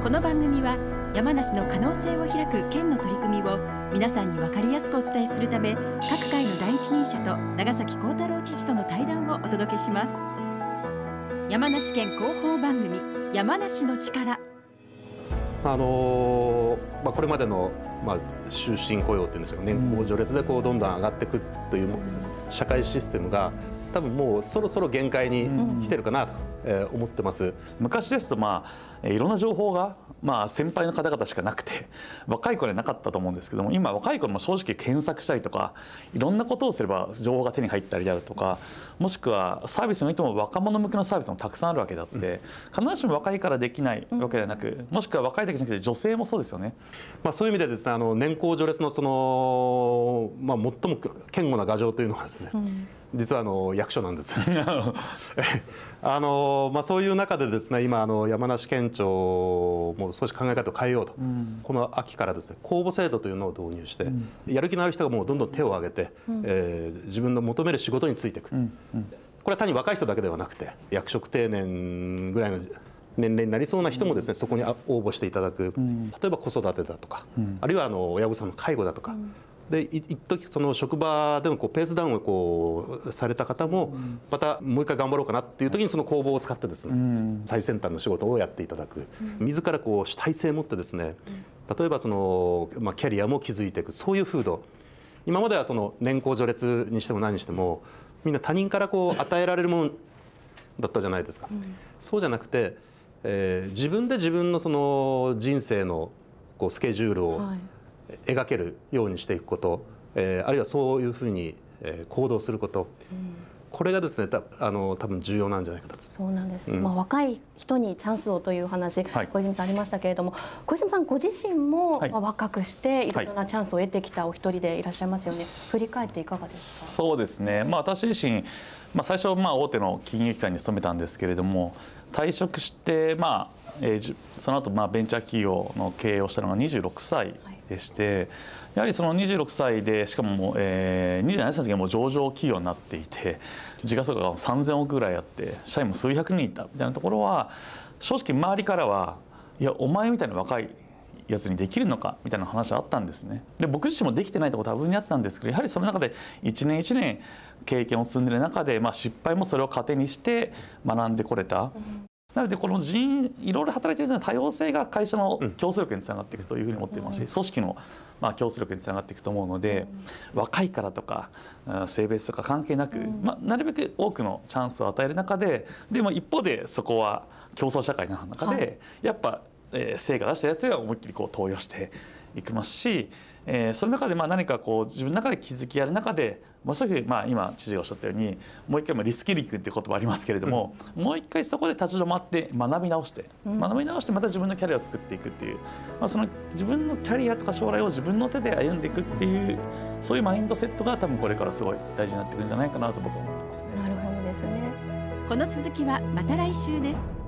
この番組は山梨の可能性を開く県の取り組みを皆さんに分かりやすくお伝えするため、各界の第一人者と長崎幸太郎知事との対談をお届けします。山梨県広報番組山梨の力。 これまでの、終身雇用っていうんですよ、年功序列でどんどん上がっていくという社会システムが多分もうそろそろ限界に来てるかなと思ってます。 昔ですといろんな情報が先輩の方々しかなくて若い子にはなかったと思うんですけども、今若い子も正直検索したりとかいろんなことをすれば情報が手に入ったりであるとか、もしくはサービスにおいても若者向けのサービスもたくさんあるわけであって、必ずしも若いからできないわけではなく、もしくは若いだけじゃなくて女性もそうですよね。 そういう意味でですね、年功序列の最も堅固な牙城というのはですね、実は役所なんです。そういう中でですね、今山梨県庁も少し考え方を変えようと、この秋からですね公募制度というのを導入して、やる気のある人がもうどんどん手を挙げて、自分の求める仕事に就いていく、これは単に若い人だけではなくて役職定年ぐらいの年齢になりそうな人もですね、そこに応募していただく、例えば子育てだとか、あるいは親御さんの介護だとか。で一時その職場でのペースダウンをされた方もまたもう一回頑張ろうかなっていう時にその公募を使ってですね、最先端の仕事をやっていただく、自ら主体性を持ってですね、例えばキャリアも築いていく、そういう風土。今までは年功序列にしても何にしてもみんな他人から与えられるものだったじゃないですか。そうじゃなくて、自分で自分の人生のスケジュールを描けるようにしていくこと、あるいはそういうふうに行動すること、これがですね多分重要なんじゃないかと。 そうなんです、若い人にチャンスをという話、小泉さんありましたけれども、小泉さんご自身も若くしていろいろなチャンスを得てきたお一人でいらっしゃいますよね。振り返っていかがですか？ そうですね、私自身、最初大手の金融機関に勤めたんですけれども、退職してその後ベンチャー企業の経営をしたのが26歳でして、やはりその26歳でしかも27歳の時はもう上場企業になっていて、時価総額が3000億ぐらいあって社員も数百人いたみたいなところは、正直周りからはいやお前みたいな若いやつにできるのかみたいな話はあったんですね。で僕自身もできてないところ多分にあったんですけど、やはりその中で一年一年経験を積んでいる中で、失敗もそれを糧にして学んでこれた。なのでこのいろいろ働いているような多様性が会社の競争力につながっていくというふうに思っていますし、組織の競争力につながっていくと思うので、若いからとか性別とか関係なく、なるべく多くのチャンスを与える中で、でも一方でそこは競争社会の中で、やっぱ成果出したやつが思いっきり投与していきますし、その中で何か自分の中で気づきやる中で、まさに今知事がおっしゃったように、もう一回リスキリングっていう言葉ありますけれども、もう一回そこで立ち止まって学び直してまた自分のキャリアを作っていくっていう、その自分のキャリアとか将来を自分の手で歩んでいくっていう、そういうマインドセットが多分これからすごい大事になってくるんじゃないかなと僕は思ってますね。 なるほどですね。 この続きはまた来週です。